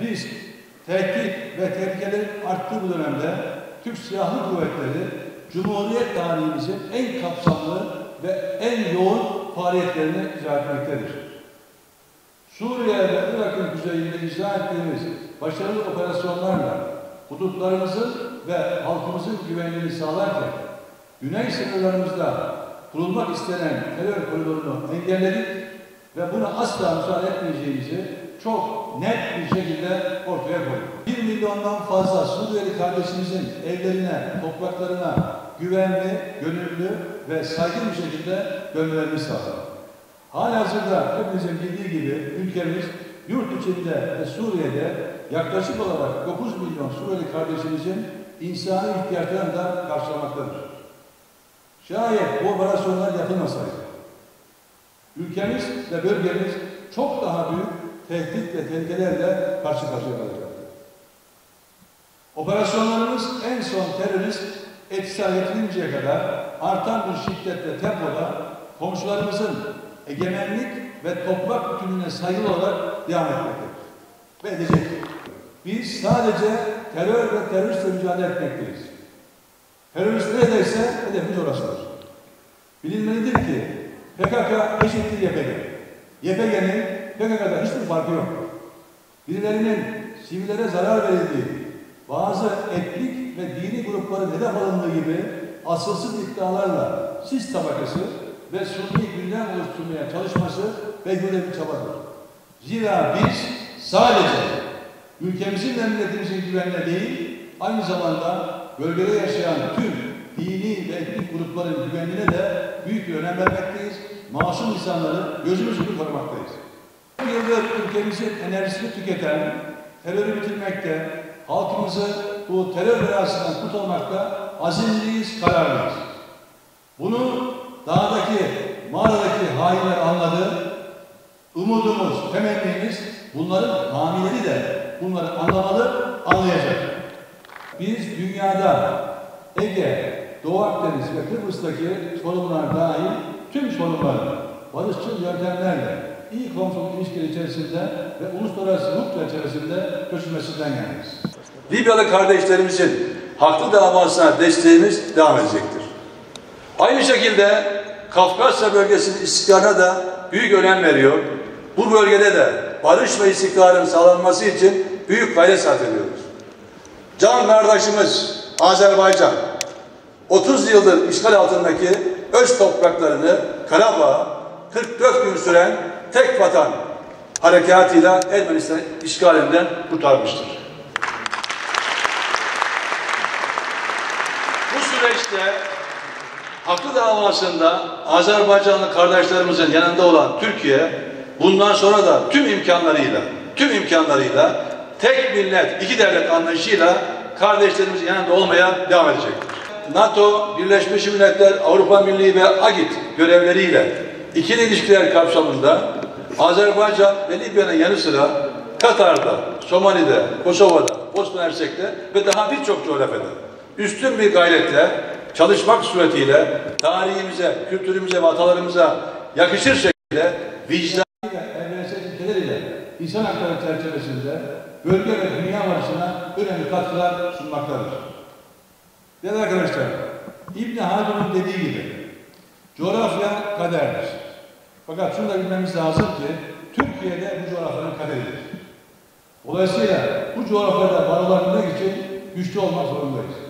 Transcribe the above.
risk, tehdit ve tehlikelerin arttığı bu dönemde Türk Silahlı Kuvvetleri Cumhuriyet tarihimizin en kapsamlı ve en yoğun faaliyetlerini icra etmektedir. Suriye ve Irak'ın kuzeyinde icra ettiğimiz başarılı operasyonlarla hudutlarımızın ve halkımızın güvenliğini sağlarken güney sınırlarımızda kurulmak istenen terör koridorunu engelledik ve buna asla müsaade etmeyeceğimizi çok net bir şekilde ortaya koyduk. 1 milyondan fazla Suriyeli kardeşimizin evlerine, topraklarına güvenli, gönüllü ve saygın bir şekilde dönmelerini sağladık. Halihazırda hepinizin bildiği gibi ülkemiz yurt içinde ve Suriye'de yaklaşık olarak 9 milyon Suriyeli kardeşimizin insani ihtiyaçlarını da karşılamaktadır. Şayet bu operasyonlar yapılmasaydı, ülkemiz ve bölgemiz çok daha büyük tehdit ve tehlikelerle karşı karşıya kalacaktı. Operasyonlarımız en son terörist etkisi getirinceye kadar artan bir şiddet ve tempoda komşularımızın egemenlik ve toprak bütünlüğüne saygılı olarak devam etmektedir ve edecektir. Biz sadece terör ve teröristle mücadele etmekteyiz. Terörist neredeyse hedefimiz orasıdır. Bilinmelidir ki PKK eşittir YPG. YPG'nin PKK'da hiçbir farkı yok. Birilerinin sivillere zarar verildiği, bazı etnik ve dini grupların hedef alındığı gibi asılsız iddialarla sis tabakası ve suni gündem oluşturmaya çalışması belki de bir çabadır. Zira biz sadece ülkemizin ve milletimizin güvenliğine değil, aynı zamanda bölgede yaşayan tüm dini ve etnik grupların güvenliğine de büyük bir önem vermekteyiz. Masum insanları gözümüz gibi korumaktayız. Bu yıldır ülkemizin enerjisini tüketen, terörü bitirmekte, halkımızı bu terör belasından kurtarmakta azimliyiz, kararlıyız. Bunu dağdaki, mağaradaki hainler anladı. Umudumuz, temennimiz bunların hamileri de bunları anlamalı, anlayacak. Biz dünyada Ege, Doğu Akdeniz ve Kıbrıs'taki sorunlar dahil tüm sorunları barışçıl yöntemlerle iyi komşuluk ilişkileri içerisinde ve uluslararası hukuk çerçevesinde çözülmesinden yanayız. Libyalı kardeşlerimizin haklı davasına desteğimiz devam edecektir. Aynı şekilde Kafkasya bölgesinin istikrarına da büyük önem veriyor. Bu bölgede de barış ve istikrarın sağlanması için büyük gayret sarf ediyoruz. Can kardeşimiz Azerbaycan 30 yıldır işgal altındaki öz topraklarını Karabağ 44 gün süren tek vatan harekatıyla Ermenistan işgalinden kurtarmıştır. Bu süreçte haklı davasında Azerbaycanlı kardeşlerimizin yanında olan Türkiye bundan sonra da tüm imkanlarıyla tek millet, iki devlet anlayışıyla kardeşlerimizin yanında olmaya devam edecektir. NATO, Birleşmiş Milletler, Avrupa Birliği ve AGİT görevleriyle ikili ilişkiler kapsamında Azerbaycan ve Libya'nın yanı sıra Katar'da, Somali'de, Kosova'da, Bosna Hersek'te ve daha birçok coğrafyada üstün bir gayretle çalışmak suretiyle tarihimize, kültürümüze ve atalarımıza yakışır şekilde vicdan ve evrensel ilkeleriyle insan hakları çerçevesinde bölge ve dünya barışına önemli katkılar sunmaktadır. Değerli arkadaşlar, İbn Haldun'un dediği gibi coğrafya kaderdir. Fakat şunu da bilmemiz lazım ki Türkiye'de bu coğrafyanın kaderidir. Dolayısıyla bu coğrafyada var olabilmek için güçlü olmak zorundayız.